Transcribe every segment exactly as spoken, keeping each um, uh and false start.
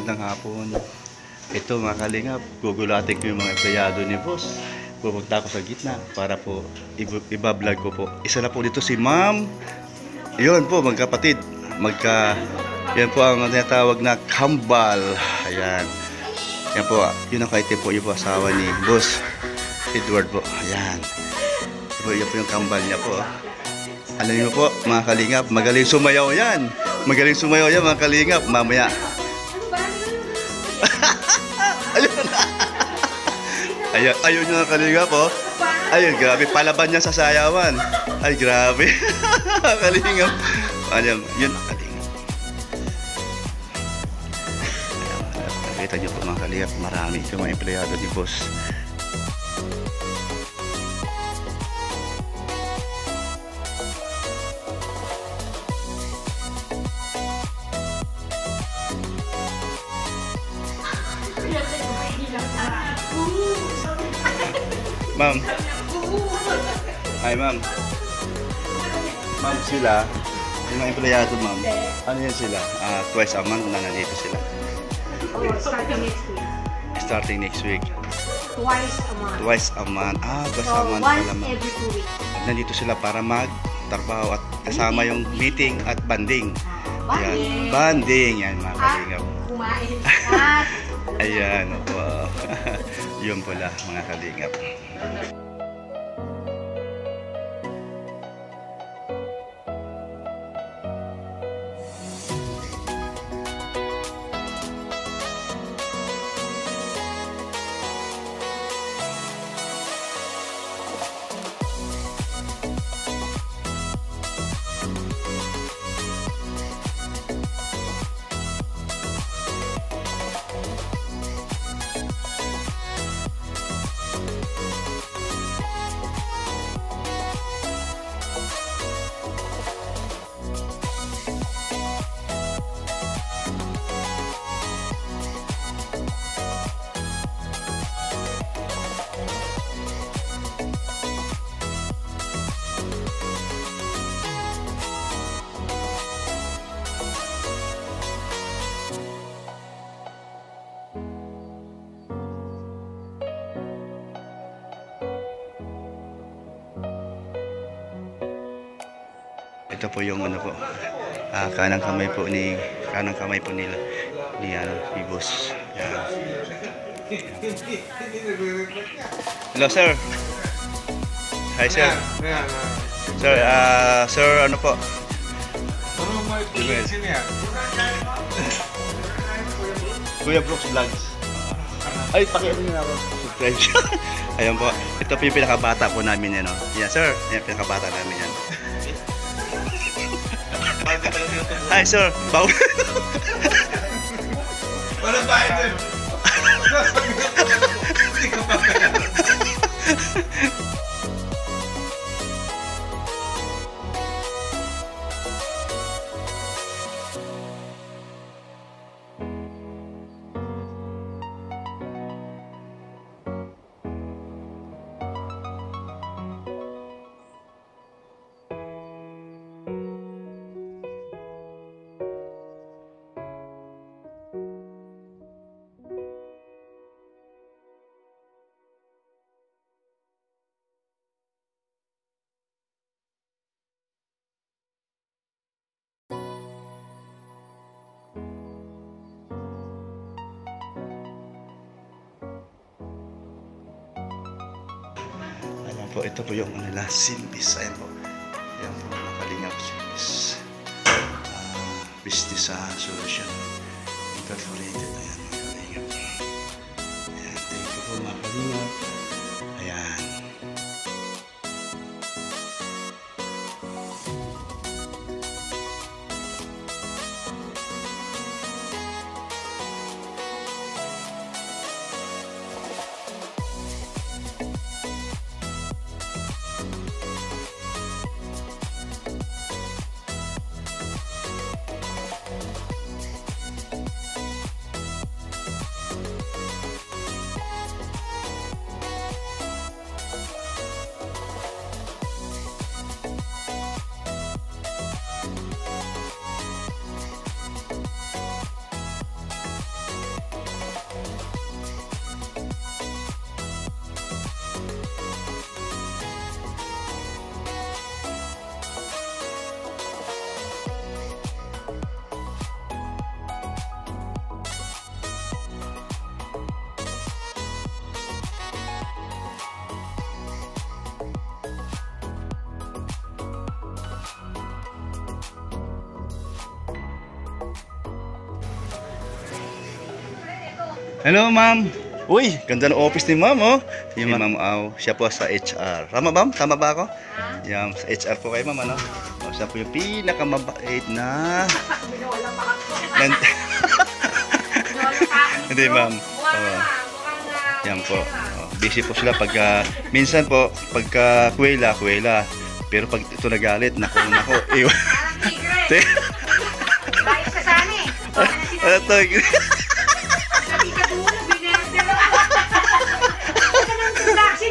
magandang hapon. Ito mga kalingap, gugulatin ko yung mga empleyado ni boss. Pupunta ako sa gitna para po iba-vlog ko po. Isa na po dito si ma'am. Yun po, magkapatid. Magka, yan po ang tinatawag na kambal. Ayan. Yan po, yun ang kaite po, yung po asawa ni boss Edward po. Ayan. Yan po yung kambal niya po. Alam niyo po, mga kalingap, magaling sumayaw yan. Magaling sumayaw yan, mga kalingap. Mamaya. Ayun na. Ayun, ayun yung kalingap, oh. Ayun, grabe. Palaban niya sa sayawan. Ay, grabe. Kalingap. Ayun, yun, kalingap. Nakita niyo po, mga kalingap, marami yung mga empleyado ni boss. Ma'am. Hi, ma'am. Ma'am, sila, yung mga empleyado, ma'am. Ano yan sila? Uh, twice a month na nandito sila. Oh, starting next week. Starting next week. Twice a month. Twice a month. Ah, twice so, a month once pala, ma'am. every two weeks. Nandito sila para magtrabaho at kasama yung meeting at banding. Ayan. Banding. Banding. Yan, mga At kalingap. kumain. At Ayan. Wow. Yun pala, mga kalingap. Ito po yung ano po, ah, kanang kamay po ni kanang kamay po nila ni ano, ni boss. Yan. Hello, sir. Hi, sir. Sir, ah, sir, ano po? Kuya Brooks Vlogs. Ay, pakiano niyo ako. Subscribe. Ayan po. Ito po yung pinakabata po namin yan, no? Yan, sir. Yan, pinakabata namin yan. Hi, sir. Bawal. Wala tayo din. Hindi ka pa kaya. Po, ito po yung nila Silvis. Ayan po. Ayan po, mga kalingap Silvis. Uh, business uh, solution. Incorporated. Ayan, mga kalingap. Ayan, thank you po, mga kalingap. Ayan. Hello, ma'am. Uy, ganda ng office ni ma'am, oh. Si ma'am Au, siya po sa H R. Tama, ma'am? Tama ba ako? Yan, sa H R po kayo, ma'am, ano? O, siya po yung pinakamabait na... Binola pa ako. Nan- Binola pa ako. Hindi, ma'am. Mukhang, Oo. mukhang, ah, Yan po. pera. Oh, busy po sila pagka... Minsan po, pagka kuwela, kuwela. Pero pag ito nagalit, nako, nako. Iwan. Parang tigre. Bayos ka sana eh. Ano to? Sabi ka dulo, binerte mo. Ito ng introduction.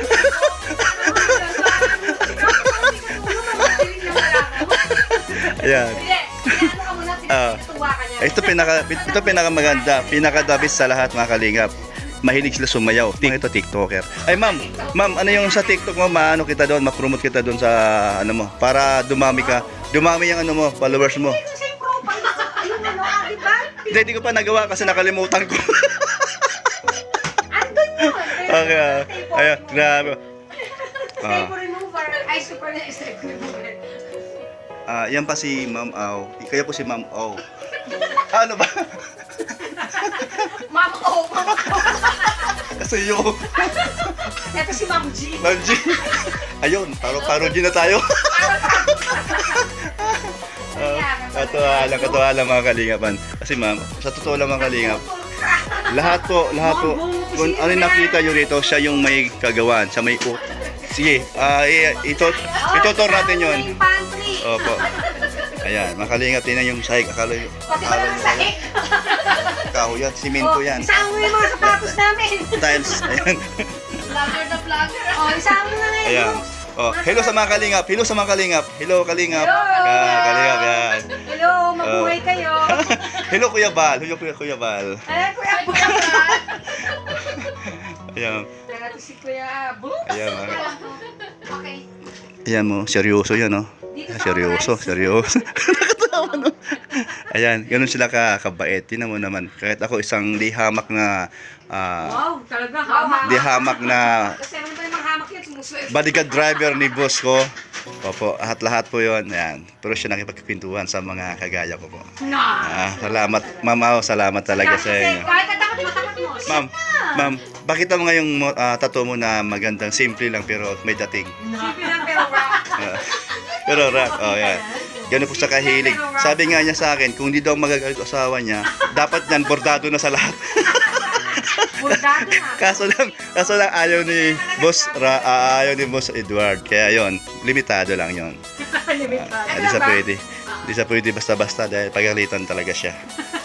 Ayan. Hindi, ano ka muna, Ah. pinatuwa ka niya. Ito pinaka ito pinaka maganda, pinaka the best sa lahat mga kalingap. Mahilig sila sumayaw. Ting ito TikToker. Ay ma'am, ma'am, ano yung sa TikTok mo, maano kita doon, ma-promote kita doon sa ano mo para dumami ka. Dumami yung ano mo, followers mo. Ito sa profile, ayun ano, ah, di ba? Hindi, hindi ko pa nagawa kasi nakalimutan ko. Andun yun. Okay. ah. Ayan, grabe. Ah. Staple remover. Ay, super na staple remover. Ah, yan pa si Ma'am Au. Kaya po si Ma'am Au. Ano ba? Ma'am O, Ma'am O. Kasi yung Ito si Ma'am G. Ma'am G. Ayun, paro paro G na tayo. Uh, katuwa lang, katuwa lang mga kalingapan. Kasi ma'am, sa totoo lang mga kalingap, lahat po, lahat po, kung ano yung nakita nyo rito, siya yung may kagawan, siya may ut. Sige, ah, i- ito, itutor natin yun. Yung pantry. Opo. Ayan, mga kalingap, tingnan yung sahig. Akala yung, Pati ba naman sahig? kahoy yan, simento yan. Isama mo yung mga sapatos namin. Tiles, ayan. Vlogger na vlogger. Oh, isama mo na ngayon. Ayan. Oh, hello sa mga kalingap, hello sa mga kalingap, hello kalingap. Hello. Ah, kalingap, yan. Hello, mabuhay Oh. kayo. Hello Kuya Bal, hello Kuya Kuya Bal. Ay, Kuya Kuya. Ayan, Tara to si Kuya Abu. ayan mga Okay. Ayan mo, seryoso yan, no? Dito sa Seryoso, oras. seryoso. Nakatawa, no? Ayan, ganun sila ka kabait. Tingnan mo naman, kahit ako isang di hamak na ah, Wow, talaga hamak. di hamak na Kasi ano ba yung mga hamak yun? Sumusuot. bodyguard driver ni boss ko. Opo, at lahat po yon. Ayan. Pero siya nakipagpintuan sa mga kagaya ko po. Na. Ah, salamat, Ma'am Au, salamat talaga sa Kasi inyo. kahit katakot matakot mo. Ma'am, ma'am, bakit mo ngayong uh, tattoo mo na magandang simple lang pero may dating? Sipi lang pero rock. Ah, pero rock, oh yan. Ganun po sa kahilig. Sabi nga niya sa akin, kung hindi daw magagalit asawa niya, dapat yan bordado na sa lahat. Bordado na. kaso lang, kaso lang ayaw ni Boss Ra, ah, ayaw ni Boss Edward. Kaya yon, limitado lang yon. Limitado. Hindi sa pwede. Hindi sa pwede basta-basta dahil pagalitan talaga siya.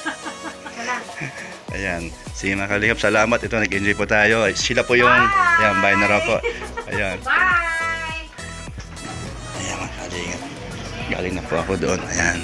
Ayan. Sige mga kalingap, salamat. Ito, nag-enjoy po tayo. Sila po yung, Bye! ayan, bye na raw po. Ayan. Bye! Ayan mga kalingap. Galing na po ako doon. Ayan.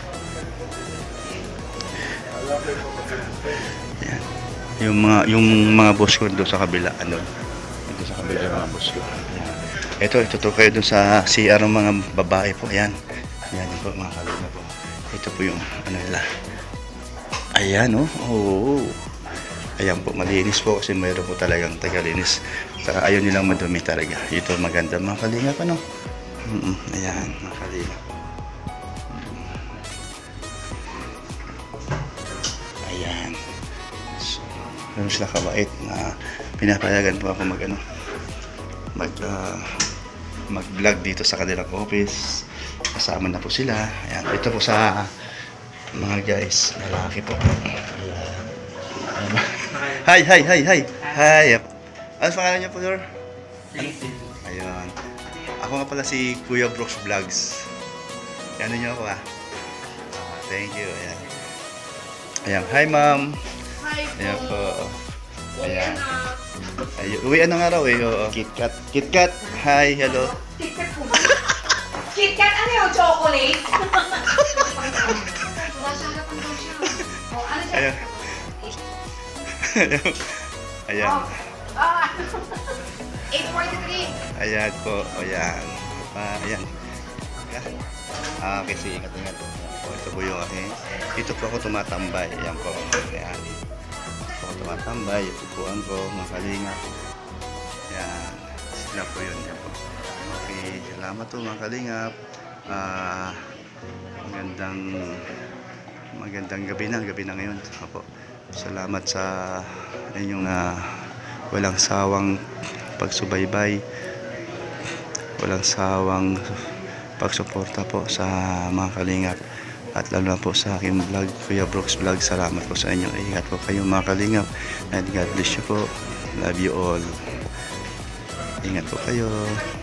Ayan. Yung mga, yung mga boss ko doon sa kabila. Ano? Doon sa kabila yung mga boss ko. Ayan. Ito, ito to kayo doon sa C R ng mga babae po. Ayan. Ayan yun po mga kalingap po. Ito po yung ano nila. Ayan oh. Oo. Ayan po, malinis po kasi mayroon po talagang tagalinis. Saka ayaw nilang madumi talaga. Ito maganda mga kalingap ano. Mm-mm. Ayan, mga kalingap. Ayan. So, meron sila kabait na pinapayagan po ako mag ano, mag uh, mag-vlog dito sa kanilang office. Kasama na po sila. Ayan, ito po sa mga guys, lalaki po. Ayan. Hi, hi, hi, hi. Hi. Ano pangalan niyo po, sir? Ayun. Ako nga pala si Kuya Brooks Vlogs. Ano niyo ako ah. Ah, thank you. Ayan. Ayan. Hi, ma'am. Hi po. Ayan po. Ayan. Ayun. Uwian na nga raw eh. Oo. KitKat. KitKat. Hi, hello. KitKat po ba? KitKat, ano yung chocolate? Sumasarapan daw siya. Oh, ano siya? Ayan. Ayan. Oh, ah, eight forty-three. Ayan po. Ayan. Ah, ayan. Ah, okay, sige. Ingat, ingat. Ayan po. Ito po yung aking. Dito po ako tumatambay. Ayan po. Ayan. Dito po ako tumatambay. Yung upuan ko. Mga kalinga. Ayan. Sila po yun. Ayan po. Okay. Salamat po mga kalingap. Ah, magandang magandang gabi na. Gabi na ngayon. Apo. Salamat sa inyong ah, walang sawang pagsubaybay, walang sawang pagsuporta po sa mga kalingap, at lalo na po sa aking vlog, Kuya Brooks Vlog. Salamat po sa inyo. Ingat po kayo mga kalingap, and God bless you po. Love you all. Ingat po kayo.